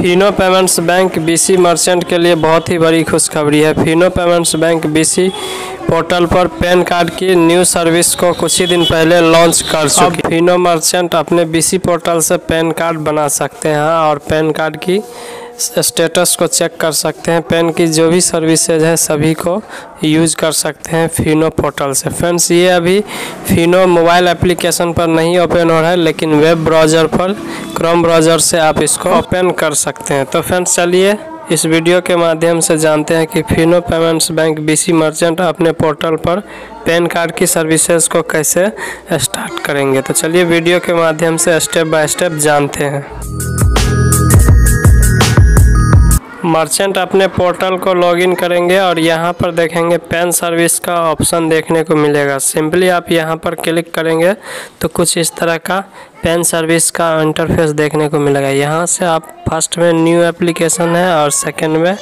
Fino payments bank BC merchant के लिए बहुत ही बड़ी खुशखबरी है। Fino payments bank BC portal पर पैन कार्ड की न्यू सर्विस को कुछ ही दिन पहले लॉन्च कर चुकी। फिनो मर्चेंट अपने बीसी पोर्टल से पैन कार्ड बना सकते हैं और पैन कार्ड की स्टेटस को चेक कर सकते हैं। पैन की जो भी सर्विसेज है सभी को यूज कर सकते हैं फिनो पोर्टल से। फ्रेंड्स, ये अभी फिनो मोबाइल एप्लीकेशन पर नहीं ओपन हो रहा है, लेकिन वेब ब्राउज़र पर क्रोम ब्राउज़र से आप इसको ओपन कर सकते हैं। तो फ्रेंड्स, चलिए इस वीडियो के माध्यम से जानते हैं कि Fino payments bank BC merchant अपने पोर्टल पर पैन कार्ड की सर्विसेज को कैसे स्टार्ट करेंगे। तो चलिए वीडियो के माध्यम से स्टेप बाय स्टेप जानते हैं। मर्चेंट अपने पोर्टल को लॉगिन करेंगे और यहाँ पर देखेंगे पैन सर्विस का ऑप्शन देखने को मिलेगा। सिंपली आप यहाँ पर क्लिक करेंगे तो कुछ इस तरह का पैन सर्विस का इंटरफेस देखने को मिलेगा। यहाँ से आप फर्स्ट में न्यू एप्लीकेशन है और सेकंड में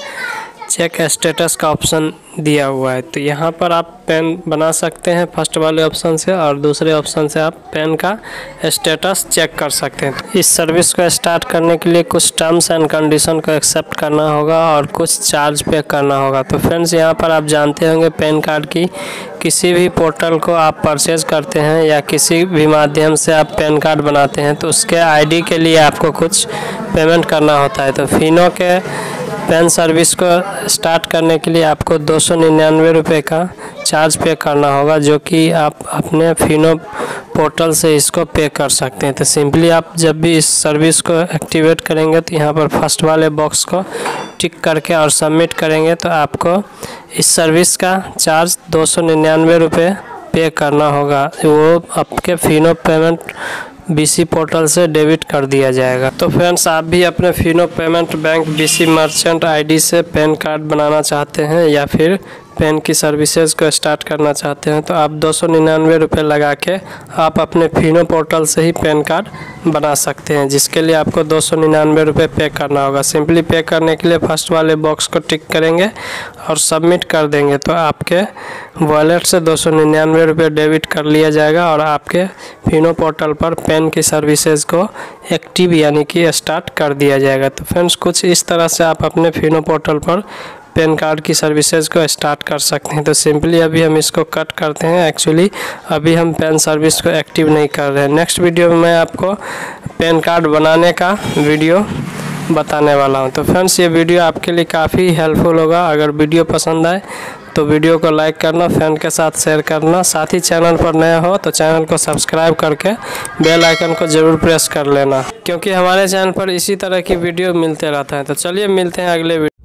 चेक स्टेटस का ऑप्शन दिया हुआ है। तो यहाँ पर आप पैन बना सकते हैं फर्स्ट वाले ऑप्शन से, और दूसरे ऑप्शन से आप पैन का स्टेटस चेक कर सकते हैं। इस सर्विस को स्टार्ट करने के लिए कुछ टर्म्स एंड कंडीशन को एक्सेप्ट करना होगा और कुछ चार्ज पे करना होगा। तो फ्रेंड्स, यहाँ पर आप जानते होंगे पैन कार्ड की किसी भी पोर्टल को आप परचेज करते हैं या किसी भी माध्यम से आप पैन कार्ड बनाते हैं तो उसके आईडी के लिए आपको कुछ पेमेंट करना होता है। तो फिनो के पैन सर्विस को स्टार्ट करने के लिए आपको 299 रुपये का चार्ज पे करना होगा, जो कि आप अपने फिनो पोर्टल से इसको पे कर सकते हैं। तो सिंपली आप जब भी इस सर्विस को एक्टिवेट करेंगे तो यहाँ पर फर्स्ट वाले बॉक्स को टिक करके और सबमिट करेंगे तो आपको इस सर्विस का चार्ज 299 रुपये पे करना होगा। वो आपके फिनो पेमेंट बीसी पोर्टल से डेबिट कर दिया जाएगा। तो फ्रेंड्स, आप भी अपने Fino payment bank BC merchant ID से पैन कार्ड बनाना चाहते हैं या फिर पैन की सर्विसेज को स्टार्ट करना चाहते हैं तो आप 299 रुपये लगा के आप अपने फिनो पोर्टल से ही पैन कार्ड बना सकते हैं, जिसके लिए आपको 299 रुपये पे करना होगा। सिंपली पे करने के लिए फर्स्ट वाले बॉक्स को टिक करेंगे और सबमिट कर देंगे तो आपके वॉलेट से 299 रुपये डेबिट कर लिया जाएगा और आपके फिनो पोर्टल पर पैन की सर्विसेज को एक्टिव यानी कि स्टार्ट कर दिया जाएगा। तो फ्रेंड्स, कुछ इस तरह से आप अपने फिनो पोर्टल पर पैन कार्ड की सर्विसेज को स्टार्ट कर सकते हैं। तो सिंपली अभी हम इसको कट करते हैं। एक्चुअली अभी हम पैन सर्विस को एक्टिव नहीं कर रहे हैं। नेक्स्ट वीडियो में मैं आपको पैन कार्ड बनाने का वीडियो बताने वाला हूं। तो फ्रेंड्स, ये वीडियो आपके लिए काफ़ी हेल्पफुल होगा। अगर वीडियो पसंद आए तो वीडियो को लाइक करना, फ्रेंड के साथ शेयर करना। साथ ही चैनल पर नया हो तो चैनल को सब्सक्राइब करके बेल आइकन को ज़रूर प्रेस कर लेना, क्योंकि हमारे चैनल पर इसी तरह की वीडियो मिलते रहता है। तो चलिए मिलते हैं अगले वीडियो।